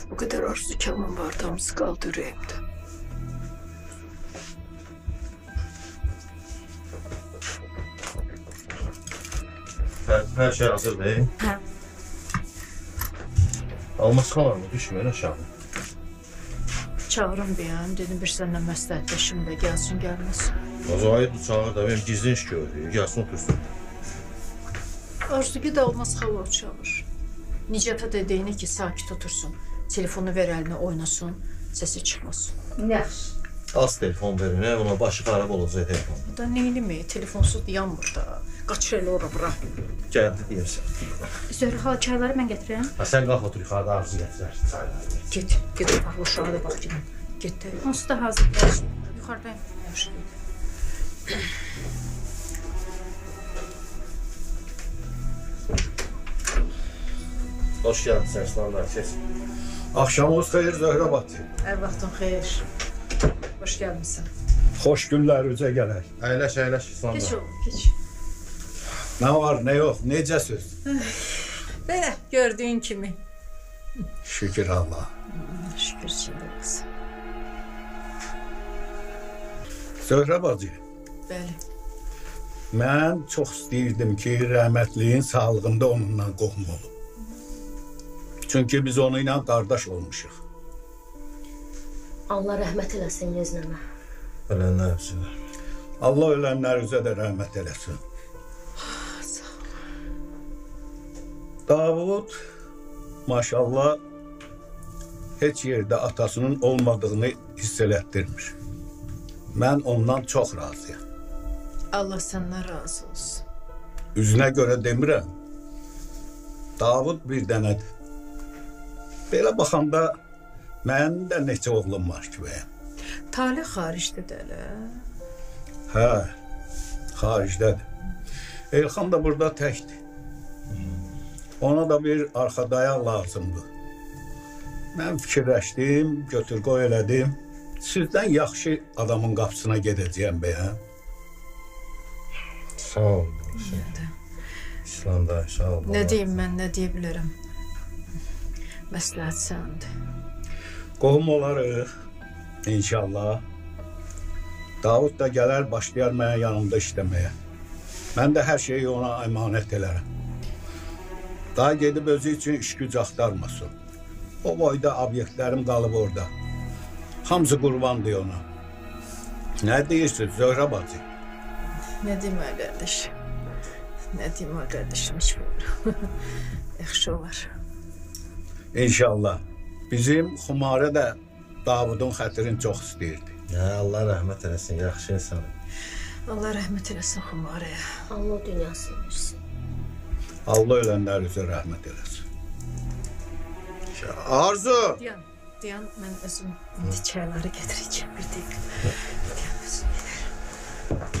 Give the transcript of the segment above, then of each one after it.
Bu kadar arzu kamım vardı, hamısı kaldı yüreğimde. Her şey hazır değil. Hə. Alması kalan mı? Düşmeyin aşağı. Çağırım bir an, dedim bir seninle məsləhətləşim də gəlsin, gəlməsin. O zaman çağır da benim gizli iş görüyor. Gelsin otursun. Arzuki de olmaz xala çağır. Nicata dediğini ki sakit otursun. Telefonu ver eline oynasın, sesi çıkmasın. Yaxşı. Az telefon verin, ona başı xarab olacaq telefon. Bu da neylimi? Telefonsuz yanmır da. Kaçır elə ora bura. Gəldi deyirsən. Zöhrə xala çayları mən gətirirəm. Ha, sən qalx otur yuxarıda arzu gətirər. Çayları. Git ufaq uşağı da bax gidin. Git de. Onsuz da hazırlayır. Yuxarıdayım. Yaxşı git. Hoş geldin Sərslanlar, ses. Axşamınız xeyir Zöhrə bacı. Hər vaxtın xeyir. Hoş gəlmişsən. Xoş günlər üzə gələk. Əyləş, əyləş İslamlar. Geç oğlum, geç. Nə var, nə yox, necəsiz? Belə, gördüyün kimi. Şükür Allah. Şükür içində olsun. Zöhrə bacı, Bəli. mən çox istəyirdim ki, rəhmətliyin sağlığında onunla qohum olum. Çünki biz onunla qardaş olmuşuq. Allah rəhmət eləsin Yeznəmə. Ölənlər hepsine. Allah ölənlər üzə də rəhmət eləsin. Sağ ol. Davud, maşallah, heç yerdə atasının olmadığını hiss elətdirmiş. Mən ondan çox razıyam. Allah səndən razı olsun. Üzünə görə demirəm. Davud bir dənədir. Belə baxanda mənim də neçə oğlum var ki bəyəm. Talih xaricdə də elə. Hə, xaricdədir. Elxan da burada təkdir. Ona da bir arxa dayaq lazımdır. Mən fikirləşdim, götür qoy elədim. Sizdən yaxşı adamın qapısına gedəcəyəm bəyəm. Sağ ol. İslamda, sağ ol. Nə deyim mən, nə deyə bilərəm? Məsləhət səndir. Qohum olarıq, inşallah. Davud da gələr, başlayar mənə yanımda işləməyə. Mən də hər şeyi ona əmanət elərəm. Daha gedib özü üçün iş güc axtarmasın. O boyda obyektlərim qalıb orada. Hamısı qurbandır ona. Nə deyirsiniz Zöhrə bacı? Nə deyim qardaş? Nə deyim qardaşım, hiç bilmirəm. Yaxşı olar. İnşallah. Bizim Xumarə də Davudun xətrini çox istəyirdi. Ya Allah rəhmət eləsin, yaxşı insan. Allah rəhmət eləsin Xumarəyə. Allah dünyasını versin. Allah ölənlər üzə rəhmət eləsin. Arzu! Dayan, mən özüm indi çayları gətirəcəm bir dəqiqə. Dayan, özüm gedərəm.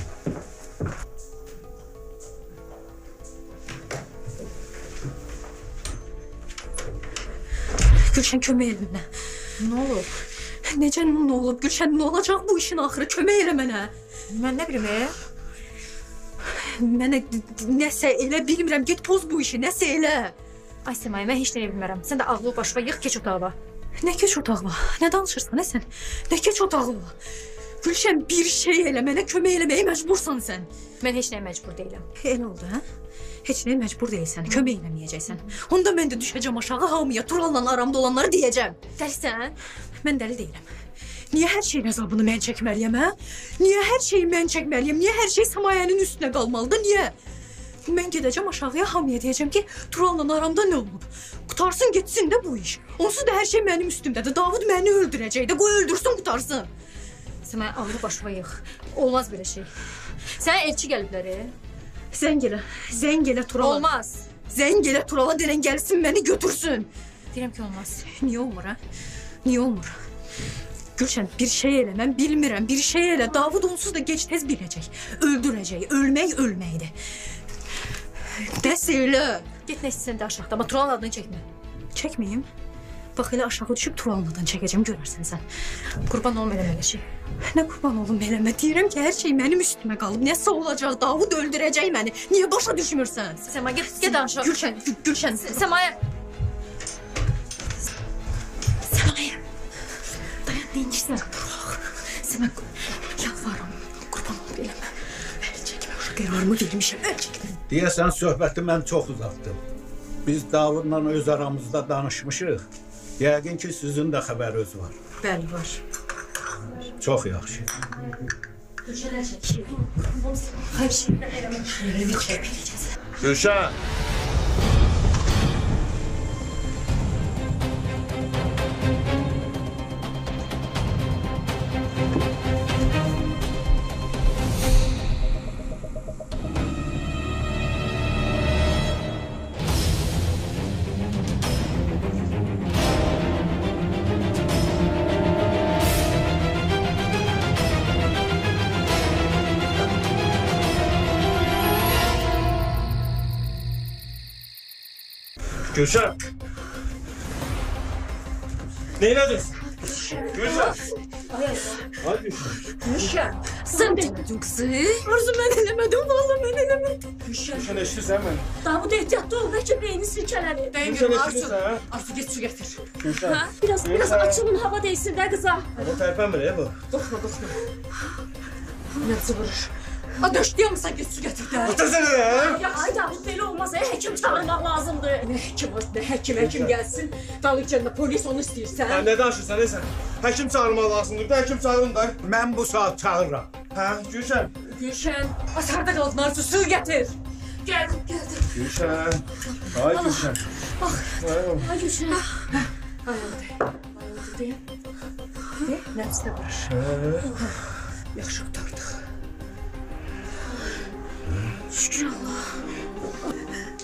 Gülşən kömək elə mənə. Nə olub? Necə nə olub Gülşən? Nə olacaq bu işin axırı? Kömək elə mənə. Mən nə bilim, Mənə nəsə elə bilmirəm. Get poz bu işi, nəsə elə. Ay Səmay, mən heç nə bilmirəm. Sən də ağlı başına yığ, keç otağa. Nə keç otağa? Nə danışırsan, nə sən? Nə keç otağa? Gülşən, bir şey elə, mənə kömək eləməyə məcbursan sən. Mən heç nəyə məcbur deyiləm. Elə oldu, hə? Heç nəyə məcbur deyilsən, kömək eləməyəcəksən. Onda mən də düşəcəm aşağı hamıya, Tural'la aramda olanları deyəcəm. Dəlisən? Mən dəli deyiləm. Niyə hər şeyin əzabını mən çəkməliyəm, hə? Niyə hər şeyi mən çəkməliyəm? Niyə hər şey Səmayənin üstünə qalmalıdır? Niyə? Mən gedəcəm aşağıya, hamıya deyəcəm ki, Tural'la aramda nə olub? Qutarsın, getsin də bu iş. Onsuz da hər şey mənim üstümdədir. Davud məni öldürəcək də, qoy öldürsün, qutarsın. Səmay, ağlı başına yığ. Olmaz belə şey. Sənə elçi gəliblər, Zəng elə Tural'a. Olmaz. Zəng elə Tural'a denən gəlsin, məni götürsün. Deyirəm ki, olmaz. Niyə olmur, hə? Niyə olmur? Gülşən, bir şey elə, mən bilmirəm, bir şey elə. Davud onsuz da gec-tez biləcək. Öldürəcək, ölmək ölməkdir. Nəsə elə. Get nə istəsən də aşağıda, amma Tural'ın adını çəkmə. Çəkməyim. Bax, elə aşağı düşüb Tural'ın adını çəkəcəm, görərsən sən. Qurban olma eləmə elə şey. Nə qurban olum eləmə? Deyirəm ki, hər şey mənim üstümə qalıb. Nəsə olacaq, Davud öldürəcək məni. Niyə başa düşmürsən? Səmay, get aşağı. Gülşən. Səmay. Bilirsən. Sənə yalvarım, qurban ol eləmə. Əl çəkmə, uşaq qərarımı vermişəm, əl çəkmə. Deyəsən söhbəti mən çox uzatdım. Biz Davudla öz aramızda danışmışıq. Yəqin ki, sizin də xəbəriniz var. Bəli, var. Çox yaxşı. Hər şeyi eləmə, şəhəri çəkməyəcəz. Gülşen. Gülşen. Neyledin? Gülşen. Hadi Gülşen. Sən demədin qızı. Arzu mən eləmədim, vallahi mən eləmədim. Gülşen eşitirsən mən. Davud ehtiyatlı ol, bəlkə beyni silkələnir. Gülşen eşitirsən. Arzu get su gətir. Gülşen. Biraz açılın, hava değsin də qıza. Ama tərpənmir ya bu. Doxma. Nəbzi vurur. A, döşləyəmsən, get su gətir də. Otursana ya. Ya ay Davud belə olmaz, həkim çağırmaq lazımdır. Nə həkim var, nə həkim gəlsin. Dalıqcanda polis onu istəyirsən. Sen ne danışırsan neyse. Həkim çağırmaq lazımdır. Da həkim çağırın da. Mən bu saat çağırıram. Ha Gülşen. Gülşən, asarda qaldın Arzu, su gətir. Gəldim. Gülşen. Ay Gülşen. Ay Gülşen. Ayıldı deyə. De, nəbzi də vurur. Yaxşı qutardıq. Şükür Allah.